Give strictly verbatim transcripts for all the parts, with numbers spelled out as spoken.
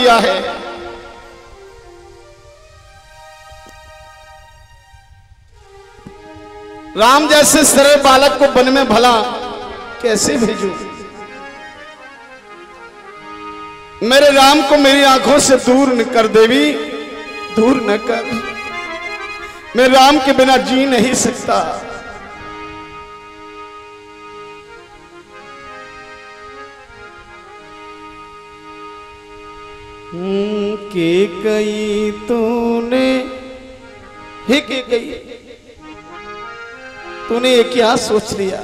दिया है। राम जैसे सरल बालक को वन में भला कैसे भेजूं? मेरे राम को मेरी आंखों से दूर न कर देवी, दूर न कर। मैं राम के बिना जी नहीं सकता। के कई तूने, हे के कई तूने ये क्या सोच लिया?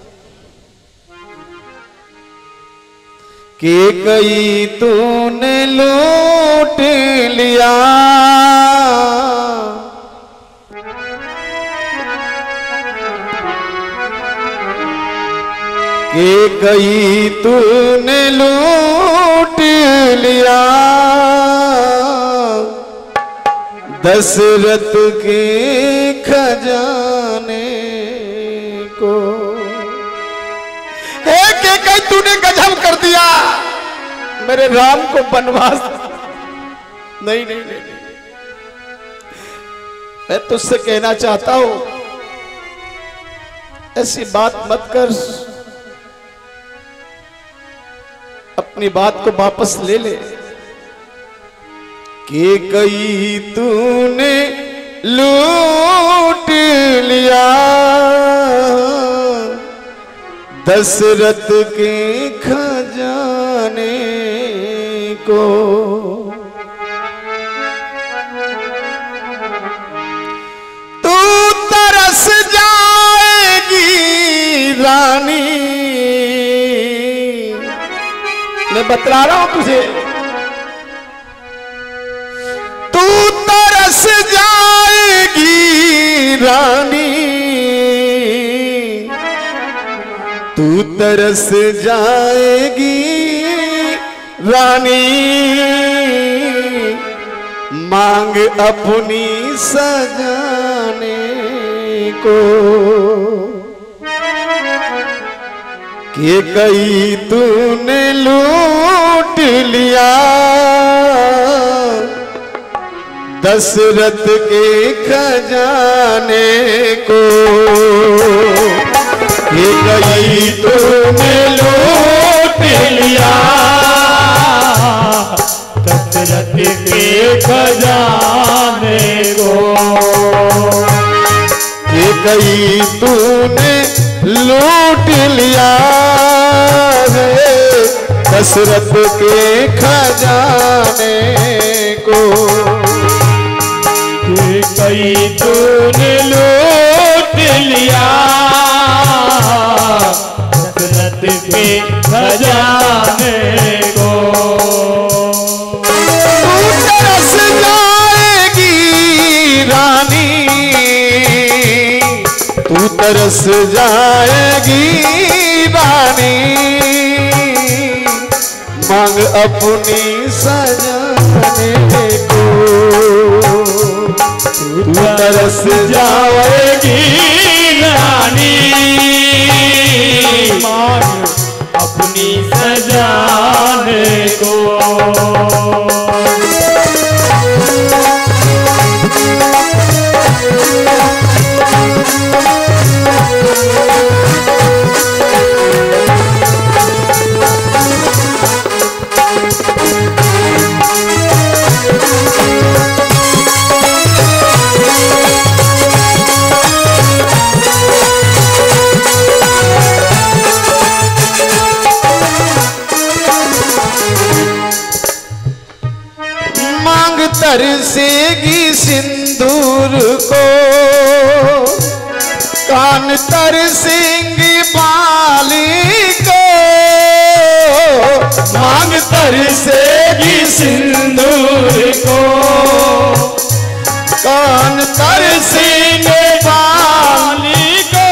के कई तूने लूट लिया, के कई तूने लूट लिया, दशरथ के खजाने को। एक एक तूने गजब कर दिया, मेरे राम को वनवास। नहीं नहीं नहीं, नहीं। मैं तुझसे कहना चाहता हूं, ऐसी बात मत कर। अपनी बात को वापस ले ले। के कई तूने लूट लिया, दशरथ के खजाने को। तू तरस जाएगी रानी, मैं बतला रहा हूं तुझे। तू तरस जाएगी रानी, तू तरस जाएगी रानी, मांग अपनी सजाने को। के कई तूने लूट लिया, दशरथ के खजाने को। के कई तूने लूट लिया, दशरथ के खजाने को। के कई तूने लूट लिया है, दशरथ के खजाने को। के कई तूने लूट लिया, दशरथ के खजाने को। तू तरस जाएगी रानी, तू तरस जाएगी रानी, मांग अपनी सजाने को। तू तरस जाएगी रानी, मांग अपनी सजाने को। तरसेगी सिंदूर को, कान तरसेंगी बाली को। मांग तरसेगी सिंदूर को, कान तरसेंगे बाली को।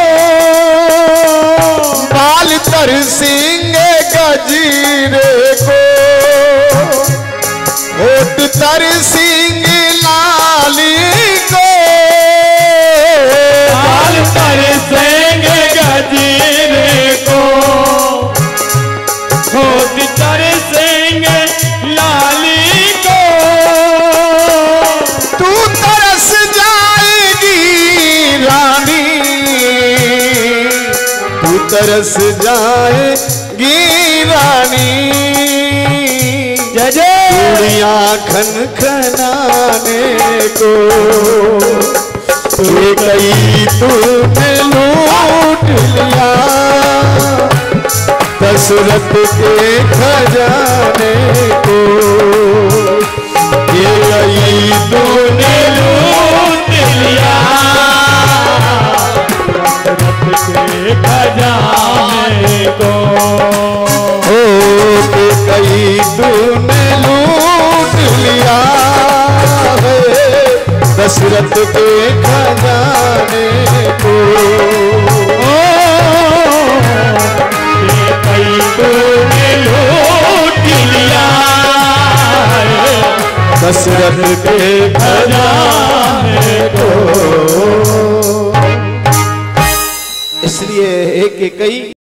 बाल तरसेंगे गजीरे को, होठ तरसेंगे लाली को। बाल तरसेंगे गजीरे को, होठ तरसेंगे लाली तरस जाएगी रानी जय जय चूड़ियां खन खनाने को ये कई तूने लूट लिया दशरथ के खजाने को ये कई तूने लूट लिया के खजाने को हो के कई तूने लूट लिया है दशरथ के खजाने को कई तूने लूट लिया दशरथ के खजाने को। इसलिए एक एक कई